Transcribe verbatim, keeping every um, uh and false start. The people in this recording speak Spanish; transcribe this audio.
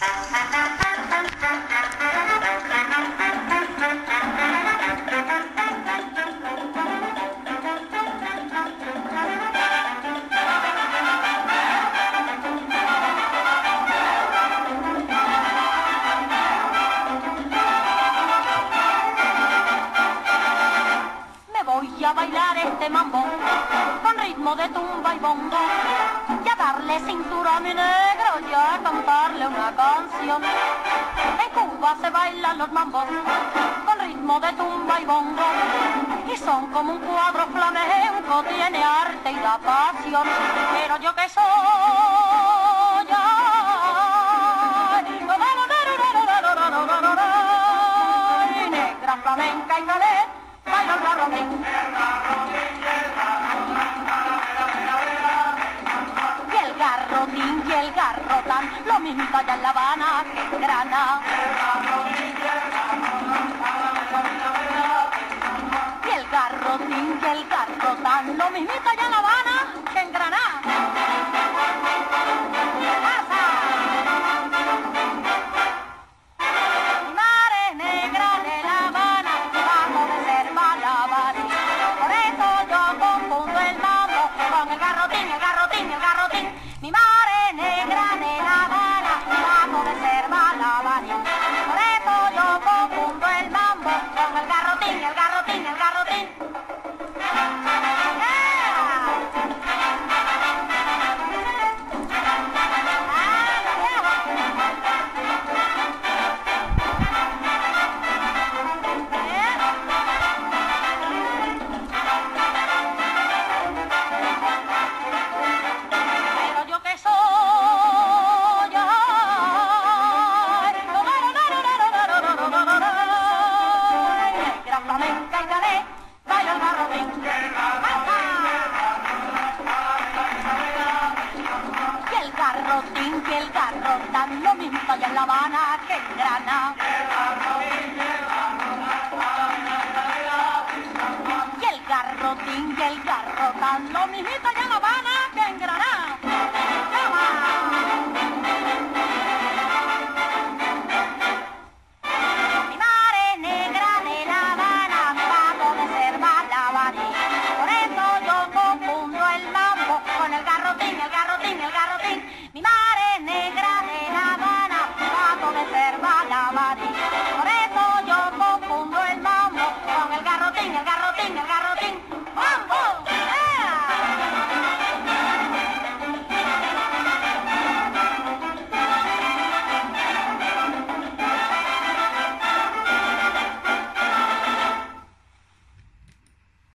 A bailar este mambo con ritmo de tumba y bongo y a darle cintura a mi negro y a cantarle una canción. En Cuba se bailan los mambos con ritmo de tumba y bongo y son como un cuadro flamenco, tiene arte y la pasión. Pero yo que soy ay, negra flamenca y calé, bailo el garrotín. Y el garrotán, lo mismo allá en La Habana que en Granada. Y el garrotín y el garrotán, lo mismo allá en La Habana que en Granada. Mi madre negra de La Habana, bajo de ser malabarí. Por eso yo confundo el mambo con el garrotín, el garrotín, el garrotín. Mi madre negra de La Habana, bajo de ser malabarí. Por eso yo confundo el mambo con el garrotín, el garrotín, el garrotín. Que el garrotán, lo mismo allá en La Habana que en Granada. Y el garrotín y el garrotán, lo mismo allá en La Habana que en Granada.